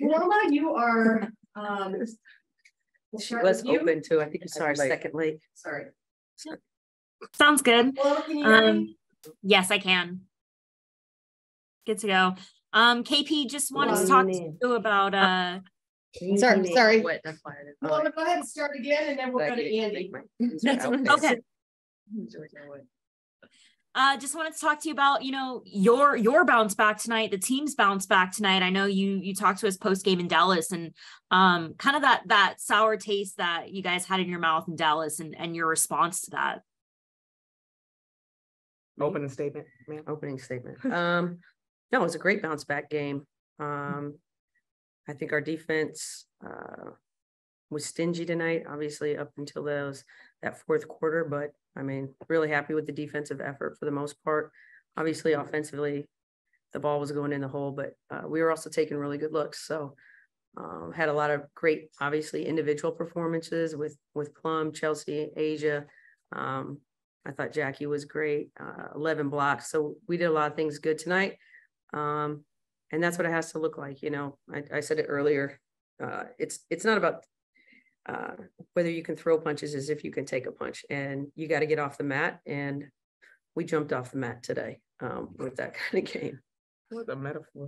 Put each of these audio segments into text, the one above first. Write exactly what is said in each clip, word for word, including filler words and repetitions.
Paloma, you are, um. Let's open too. I think you saw our second late. Sorry. Sounds good. Paloma, can you hear Um, me? yes, I can. Good to go. Um, K P, just wanted Well, to talk you to need- you about uh Sorry, sorry. What? That's why I didn't- Paloma, go ahead and start again and then we'll go to Andy. That's okay. Uh, just wanted to talk to you about, you know, your your bounce back tonight, the team's bounce back tonight. I know you you talked to us post game in Dallas, and um, kind of that that sour taste that you guys had in your mouth in Dallas, and and your response to that. Opening statement, man. Opening statement. Um, no, it was a great bounce back game. Um, I think our defense uh, was stingy tonight, obviously up until those that fourth quarter, but I mean, really happy with the defensive effort for the most part. Obviously, offensively, the ball was going in the hole, but uh, we were also taking really good looks. So um, had a lot of great, obviously, individual performances with with Plum, Chelsea, Asia. Um, I thought Jackie was great, uh, eleven blocks. So we did a lot of things good tonight. Um, and that's what it has to look like. You know, I, I said it earlier. Uh, it's it's not about uh, whether you can throw punches, as if you can take a punch, and you got to get off the mat. And we jumped off the mat today um, with that kind of game. What a metaphor.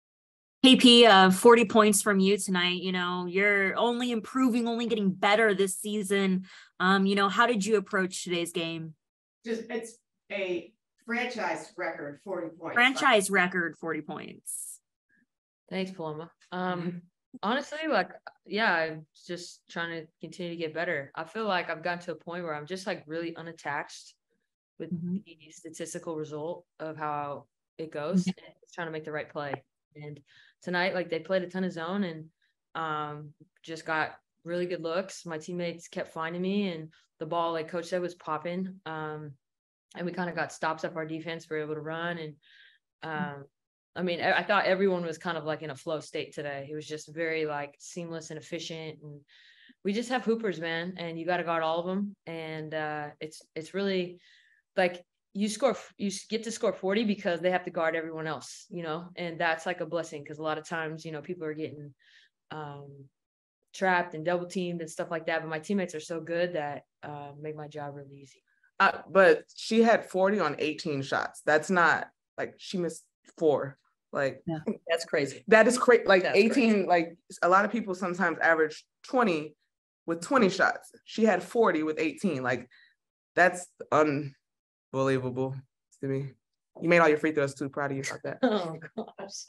K P, uh, forty points from you tonight. You know, you're only improving, only getting better this season. Um, you know, how did you approach today's game? Just, it's a franchise record, forty points. Franchise record, forty points. Thanks, Paloma. Um, honestly, like, yeah, I'm just trying to continue to get better. I feel like I've gotten to a point where I'm just like really unattached with Mm-hmm. the statistical result of how it goes, and just trying to make the right play. And tonight, like, they played a ton of zone and um, just got really good looks. My teammates kept finding me, and the ball, like Coach said, was popping. Um, and we kind of got stops up our defense. We were able to run. And um, I mean, I, I thought everyone was kind of like in a flow state today. It was just very like seamless and efficient. And we just have hoopers, man, and you got to guard all of them. And uh, it's it's really like you score, you get to score forty because they have to guard everyone else, you know, and that's like a blessing because a lot of times, you know, people are getting um, trapped and double teamed and stuff like that. But my teammates are so good that uh, make my job really easy. Uh, but she had forty on eighteen shots. That's not like she missed four. Like yeah. That's crazy. That is crazy. Like That's eighteen, crazy. Like a lot of people sometimes average twenty with twenty shots. She had forty with eighteen. Like that's unbelievable to me. You made all your free throws too. Proud of you about that. Oh gosh.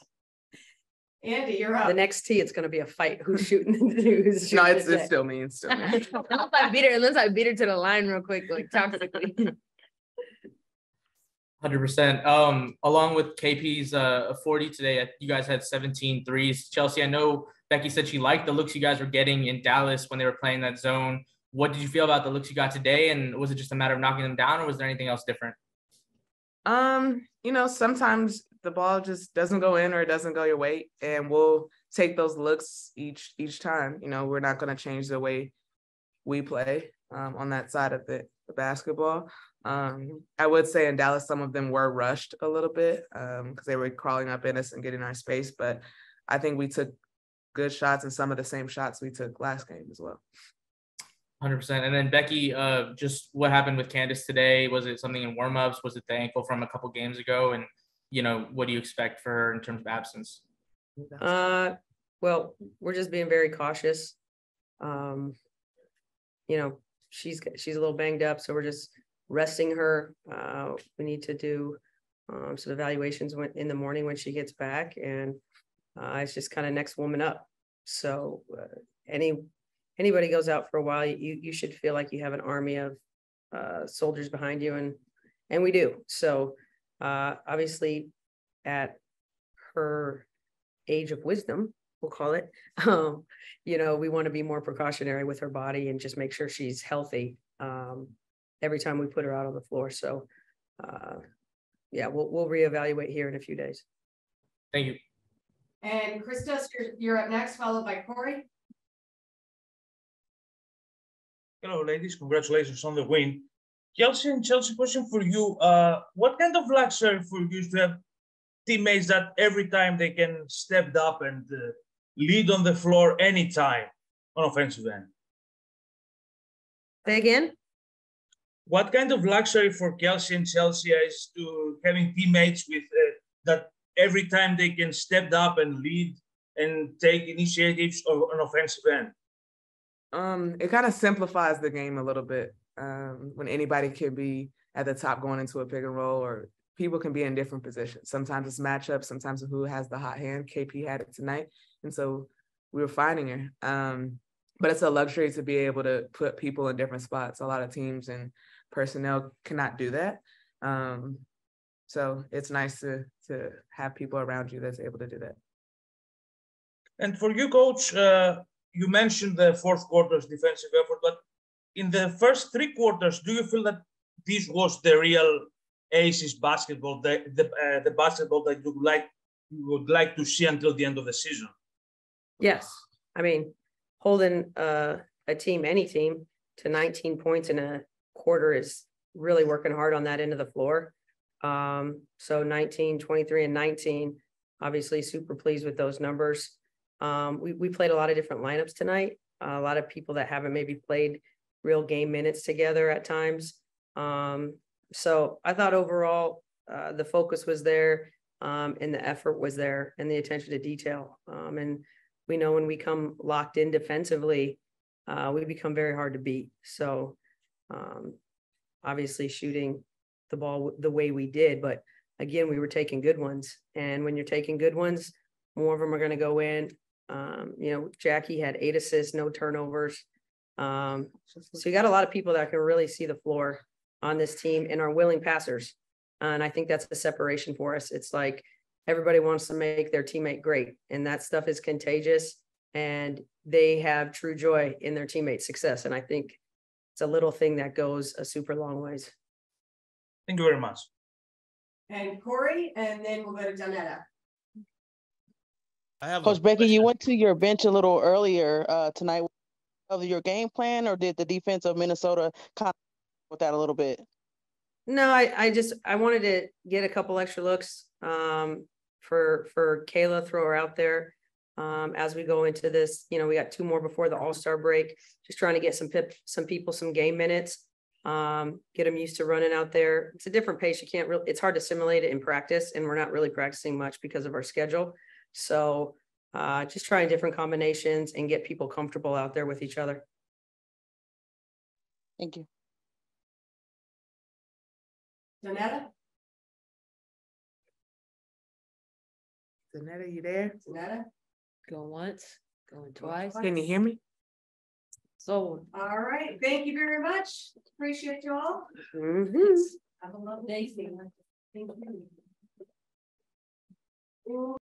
Andy, you're up. The next tee, it's going to be a fight. Who's shooting? Who's shooting No, it's today? it's still me. It's still me. unless I beat her, unless I beat her to the line real quick, like toxically. one hundred percent. Um, along with K P's uh, forty today, you guys had seventeen threes. Chelsea, I know Becky said she liked the looks you guys were getting in Dallas when they were playing that zone. What did you feel about the looks you got today? And was it just a matter of knocking them down, or was there anything else different? Um, you know, sometimes the ball just doesn't go in or it doesn't go your way, and we'll take those looks each each time. You know, we're not going to change the way we play um, on that side of the, the basketball. Um, I would say in Dallas, some of them were rushed a little bit because um, they were crawling up in us and getting our space. But I think we took good shots and some of the same shots we took last game as well. one hundred percent. And then Becky, uh, just what happened with Candace today? Was it something in warmups? Was it the ankle from a couple games ago? And, you know, what do you expect for her in terms of absence? Uh, well, we're just being very cautious. Um, you know, she's she's a little banged up, so we're just resting her. Uh, we need to do um, some evaluations when, in the morning when she gets back, and uh, it's just kind of next woman up. So uh, any anybody goes out for a while, you you should feel like you have an army of uh, soldiers behind you, and and we do. So uh, obviously, at her age of wisdom, we'll call it, um, you know, we want to be more precautionary with her body and just make sure she's healthy um, every time we put her out on the floor. So, uh, yeah, we'll we'll reevaluate here in a few days. Thank you. And Christos, you're, you're up next, followed by Corey. Hello, ladies. Congratulations on the win. Chelsea and Chelsea, question for you. Uh, what kind of luxury for you to have teammates that every time they can step up and uh, lead on the floor anytime on offensive end. Say again? What kind of luxury for Kelsey and Chelsea is to having teammates with uh, that every time they can step up and lead and take initiatives on an offensive end? Um, it kind of simplifies the game a little bit um, when anybody can be at the top going into a pick and roll, or people can be in different positions. Sometimes it's matchups, sometimes who has the hot hand. K P had it tonight, and so we were finding her. Um, but it's a luxury to be able to put people in different spots. A lot of teams and personnel cannot do that. Um, so it's nice to to have people around you that's able to do that. And for you, coach, uh, you mentioned the fourth quarter's defensive effort, but in the first three quarters, do you feel that this was the real Aces basketball, the the, uh, the basketball that you would like you would like to see until the end of the season? Yes. I mean, holding uh, a team, any team, to nineteen points in a quarter is really working hard on that end of the floor. Um, so nineteen, twenty-three, and nineteen, obviously super pleased with those numbers. Um, we, we played a lot of different lineups tonight. Uh, a lot of people that haven't maybe played real game minutes together at times. Um, so I thought overall uh, the focus was there, um, and the effort was there, and the attention to detail. Um, and we know when we come locked in defensively, uh, we become very hard to beat. So um, obviously shooting the ball the way we did, but again, we were taking good ones. And when you're taking good ones, more of them are going to go in. Um, you know, Jackie had eight assists, no turnovers. Um, so you got a lot of people that can really see the floor on this team and are willing passers. And I think that's the separation for us. It's like everybody wants to make their teammate great, and that stuff is contagious, and they have true joy in their teammate's success. And I think it's a little thing that goes a super long ways. Thank you very much. And Corey, and then we'll go to Donetta. I have a Coach Becky, question. you went to your bench a little earlier uh, tonight. Of your game plan, or did the defense of Minnesota kind of with that a little bit? No, I, I just, I wanted to get a couple extra looks um, for, for Kayla, throw her out there um, as we go into this. You know, we got two more before the All-Star break, just trying to get some pip, some people, some game minutes, um, get them used to running out there. It's a different pace. You can't really, it's hard to simulate it in practice, and we're not really practicing much because of our schedule. So uh, just trying different combinations and get people comfortable out there with each other. Thank you. Donetta? Donetta, you there? Donetta? Going once, going twice. Can you hear me? So All right, thank you very much. Appreciate you all. Mm-hmm. Have a lovely day. Thank you.